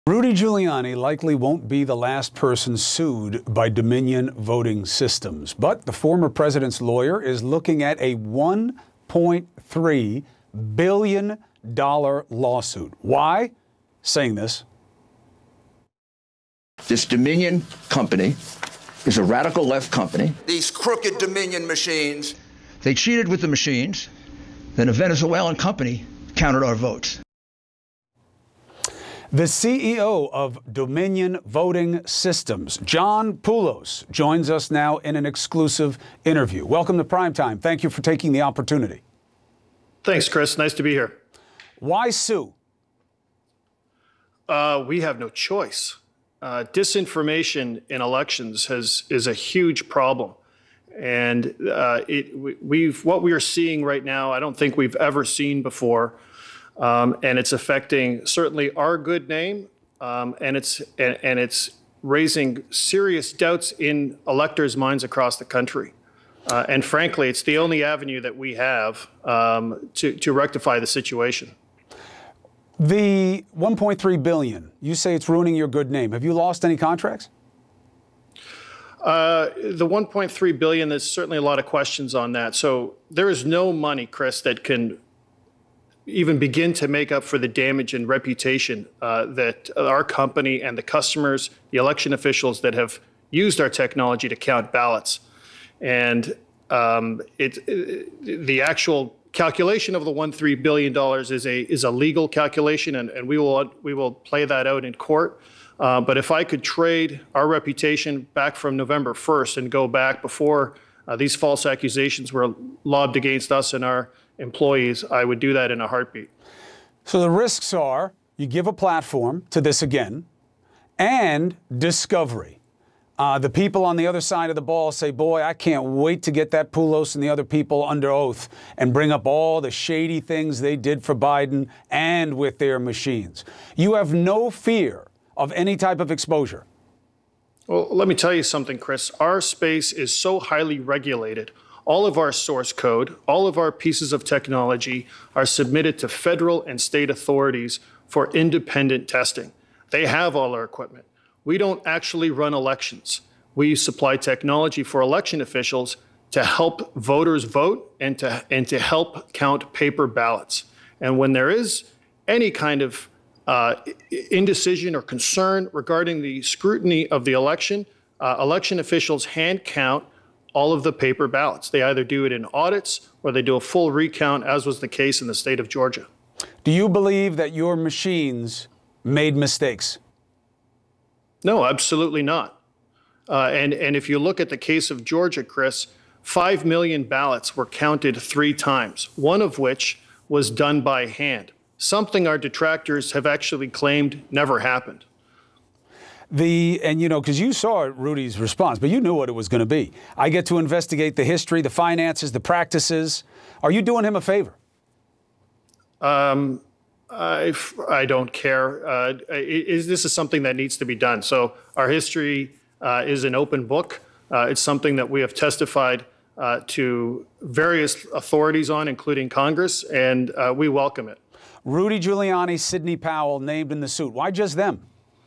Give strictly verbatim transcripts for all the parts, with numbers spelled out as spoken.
Rudy Giuliani likely won't be the last person sued by Dominion Voting Systems, but the former president's lawyer is looking at a one point three billion dollars lawsuit. Why? Saying this. This Dominion company is a radical left company. These crooked Dominion machines. They cheated with the machines. Then a Venezuelan company counted our votes. The C E O of Dominion Voting Systems, John Poulos, joins us now in an exclusive interview. Welcome to Primetime. Thank you for taking the opportunity. Thanks, Chris. Nice to be here. Why sue? Uh, we have no choice. Uh, disinformation in elections has is a huge problem, and uh, it we've what we are seeing right now. I don't think we've ever seen before. Um, and it's affecting certainly our good name, um, and it's and, and it's raising serious doubts in electors' minds across the country. Uh, and frankly, it's the only avenue that we have um, to to rectify the situation. The one point three billion dollars, you say it's ruining your good name. Have you lost any contracts? Uh, the one point three billion dollars, there's certainly a lot of questions on that. So there is no money, Chris, that can even begin to make up for the damage and reputation uh, that our company and the customers, the election officials that have used our technology to count ballots. And um, it, it, the actual calculation of the one point three billion dollars is a is a legal calculation, and, and we will we will play that out in court. Uh, but if I could trade our reputation back from November first and go back before uh, these false accusations were lobbed against us and our employees, I would do that in a heartbeat. So the risks are you give a platform to this again and discovery. Uh, the people on the other side of the ball say, boy, I can't wait to get that Poulos and the other people under oath and bring up all the shady things they did for Biden and with their machines. You have no fear of any type of exposure. Well, let me tell you something, Chris. Our space is so highly regulated. All of our source code, all of our pieces of technology are submitted to federal and state authorities for independent testing. They have all our equipment. We don't actually run elections. We supply technology for election officials to help voters vote and to, and to help count paper ballots. And when there is any kind of uh, indecision or concern regarding the scrutiny of the election, uh, election officials hand count all of the paper ballots. They either do it in audits or they do a full recount, as was the case in the state of Georgia. Do you believe that your machines made mistakes? No, absolutely not. Uh, and, and if you look at the case of Georgia, Chris, five million ballots were counted three times, one of which was done by hand, something our detractors have actually claimed never happened. The, and you know, because you saw Rudy's response, but you knew what it was going to be. I get to investigate the history, the finances, the practices. Are you doing him a favor? Um, I, I don't care. Uh, is, this is something that needs to be done. So our history uh, is an open book. Uh, it's something that we have testified uh, to various authorities on, including Congress, and uh, we welcome it. Rudy Giuliani, Sidney Powell named in the suit. Why just them?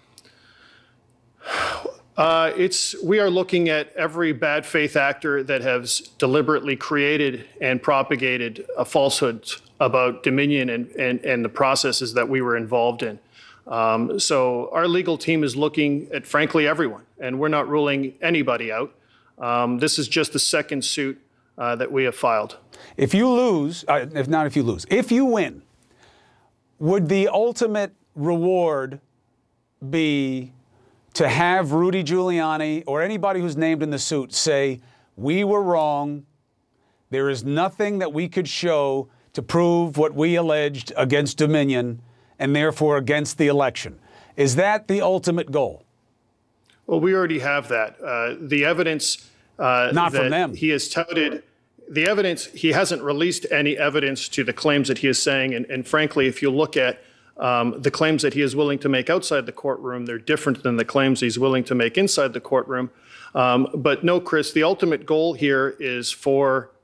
Uh, it's we are looking at every bad faith actor that has deliberately created and propagated a falsehood about Dominion and, and, and the processes that we were involved in. Um, so our legal team is looking at, frankly, everyone, and we're not ruling anybody out. Um, this is just the second suit uh, that we have filed. If you lose, uh, if not if you lose, if you win, would the ultimate reward be to have Rudy Giuliani or anybody who's named in the suit say, we were wrong, there is nothing that we could show to prove what we alleged against Dominion and therefore against the election? Is that the ultimate goal? Well, we already have that. Uh, the evidence uh, Not that from them. he has touted, the evidence, he hasn't released any evidence to the claims that he is saying. And, and frankly, if you look at Um, the claims that he is willing to make outside the courtroom, they're different than the claims he's willing to make inside the courtroom. Um, but no, Chris, the ultimate goal here is for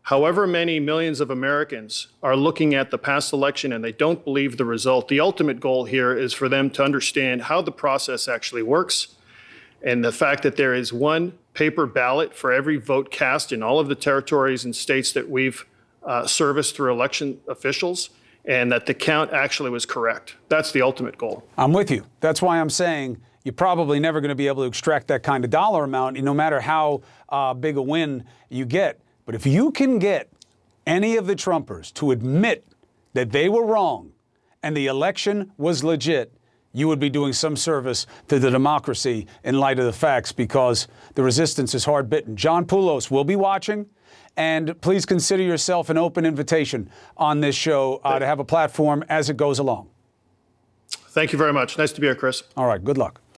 however many millions of Americans are looking at the past election and they don't believe the result, the ultimate goal here is for them to understand how the process actually works, and the fact that there is one paper ballot for every vote cast in all of the territories and states that we've uh, serviced through election officials, and that the count actually was correct. That's the ultimate goal. I'm with you. That's why I'm saying you're probably never going to be able to extract that kind of dollar amount, no matter how uh, big a win you get. But if you can get any of the Trumpers to admit that they were wrong and the election was legit, you would be doing some service to the democracy in light of the facts, because the resistance is hard bitten. John Poulos will be watching, and please consider yourself an open invitation on this show uh, to have a platform as it goes along. Thank you very much. Nice to be here, Chris. All right. Good luck.